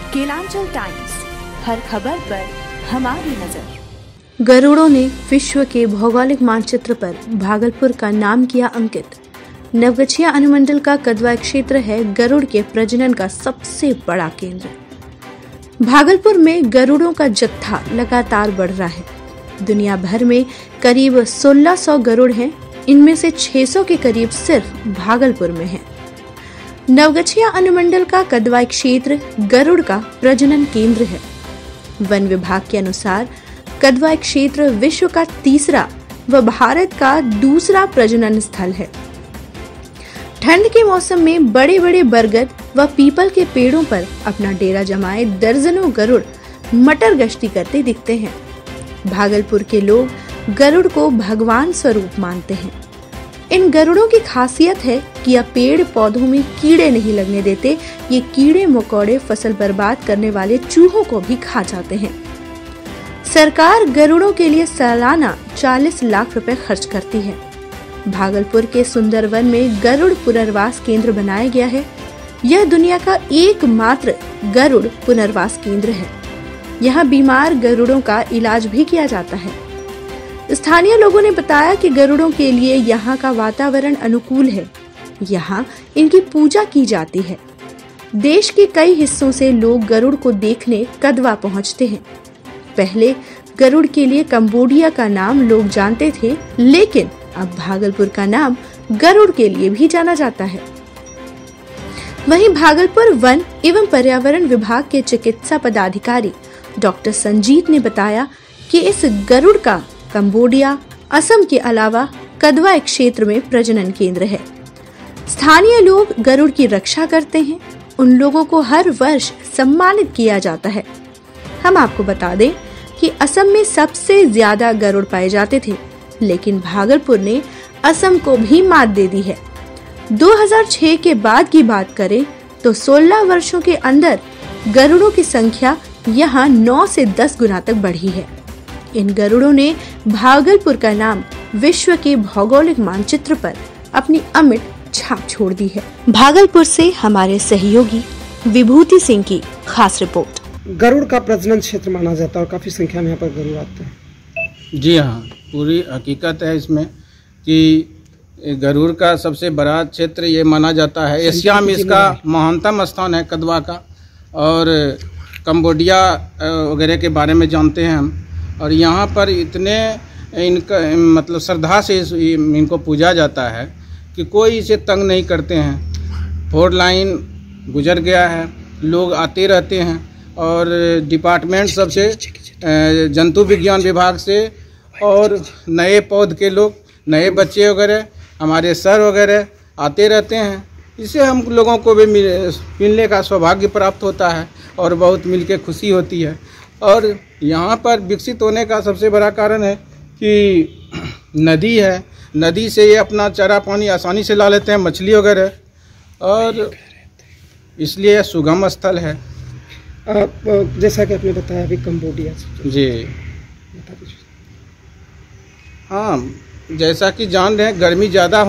Kelanchal times, हर खबर पर हमारी नजर। गरुड़ों ने विश्व के भौगोलिक मानचित्र पर भागलपुर का नाम किया अंकित। नवगछिया अनुमंडल का कदवा क्षेत्र है गरुड़ के प्रजनन का सबसे बड़ा केंद्र। भागलपुर में गरुड़ों का जत्था लगातार बढ़ रहा है। दुनिया भर में करीब 1600 गरुड़ हैं, इनमें से 600 के करीब सिर्फ भागलपुर में हैं। नवगछिया अनुमंडल का कदवा क्षेत्र गरुड़ का प्रजनन केंद्र है। वन विभाग के अनुसार कदवा क्षेत्र विश्व का तीसरा व भारत का दूसरा प्रजनन स्थल है। ठंड के मौसम में बड़े बड़े बरगद व पीपल के पेड़ों पर अपना डेरा जमाए दर्जनों गरुड़ मटर गश्ती करते दिखते हैं। भागलपुर के लोग गरुड़ को भगवान स्वरूप मानते हैं। इन गरुड़ों की खासियत है कि यह पेड़ पौधों में कीड़े नहीं लगने देते। ये कीड़े मकोड़े फसल बर्बाद करने वाले चूहों को भी खा जाते हैं। सरकार गरुड़ों के लिए सालाना 40 लाख रुपए खर्च करती है। भागलपुर के सुंदरवन में गरुड़ पुनर्वास केंद्र बनाया गया है। यह दुनिया का एकमात्र गरुड़ पुनर्वास केंद्र है। यहाँ बीमार गरुड़ों का इलाज भी किया जाता है। स्थानीय लोगों ने बताया कि गरुड़ों के लिए यहाँ का वातावरण अनुकूल है। यहाँ इनकी पूजा की जाती है। देश के कई हिस्सों से लोग गरुड़ को देखने कदवा पहुँचते हैं। पहले गरुड़ के लिए कंबोडिया का नाम लोग जानते थे, लेकिन अब भागलपुर का नाम गरुड़ के लिए भी जाना जाता है। वहीं भागलपुर वन एवं पर्यावरण विभाग के चिकित्सा पदाधिकारी डॉक्टर संजीत ने बताया कि इस गरुड़ का कंबोडिया, असम के अलावा कदवा क्षेत्र में प्रजनन केंद्र है। स्थानीय लोग गरुड़ की रक्षा करते हैं। उन लोगों को हर वर्ष सम्मानित किया जाता है। हम आपको बता दें कि असम में सबसे ज्यादा गरुड़ पाए जाते थे, लेकिन भागलपुर ने असम को भी मात दे दी है। 2006 के बाद की बात करें तो 16 वर्षों के अंदर गरुड़ों की संख्या यहाँ 9 से 10 गुना तक बढ़ी है। इन गरुड़ों ने भागलपुर का नाम विश्व के भौगोलिक मानचित्र पर अपनी अमिट छाप छोड़ दी है। भागलपुर से हमारे सहयोगी विभूति सिंह की खास रिपोर्ट। गरुड़ का प्रजनन क्षेत्र माना जाता है और काफी संख्या में यहाँ पर गरुड़ आते हैं। जी हाँ, पूरी हकीकत है इसमें कि गरुड़ का सबसे बड़ा क्षेत्र ये माना जाता है। एशिया में इसका महानतम स्थान है कदवा का, और कंबोडिया वगैरह के बारे में जानते हैं हम। और यहाँ पर इतने इनका मतलब श्रद्धा से इनको पूजा जाता है कि कोई इसे तंग नहीं करते हैं। 4 लाइन गुजर गया है, लोग आते रहते हैं। और डिपार्टमेंट सबसे जंतु विज्ञान विभाग से और नए पौध के लोग, नए बच्चे वगैरह, हमारे सर वगैरह आते रहते हैं। इससे हम लोगों को भी मिलने का सौभाग्य प्राप्त होता है और बहुत मिलके खुशी होती है। और यहाँ पर विकसित होने का सबसे बड़ा कारण है कि नदी है। नदी से ये अपना चारा पानी आसानी से ला लेते हैं, मछली वगैरह, और इसलिए यह सुगम स्थल है। जैसा कि आपने बताया अभी कंबोडिया से। जी हाँ, जैसा कि जान रहे हैं गर्मी ज़्यादा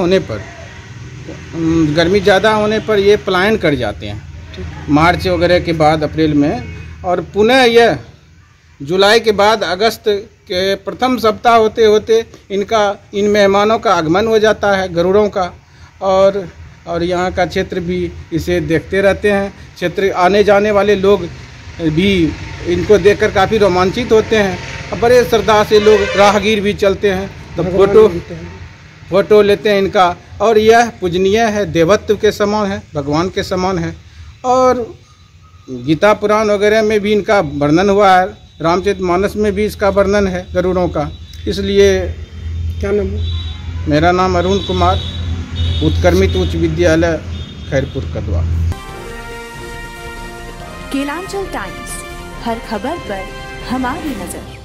होने पर ये पलायन कर जाते हैं मार्च वगैरह के बाद, अप्रैल में। और पुनः यह जुलाई के बाद अगस्त के प्रथम सप्ताह होते होते इन मेहमानों का आगमन हो जाता है गरुड़ों का। और यहाँ का क्षेत्र भी इसे देखते रहते हैं। क्षेत्र आने जाने वाले लोग भी इनको देखकर काफ़ी रोमांचित होते हैं। बड़े श्रद्धा से लोग राहगीर भी चलते हैं तो फोटो लेते हैं इनका। और यह पूजनीय है, देवत्व के समान है, भगवान के समान है। और गीता पुराण वगैरह में भी इनका वर्णन हुआ है। रामचरितमानस में भी इसका वर्णन है गरुड़ों का। इसलिए क्या नाम है? मेरा नाम अरुण कुमार, उत्क्रमित उच्च विद्यालय खैरपुर कदवा। केलांचल टाइम्स, हर खबर पर हमारी नजर।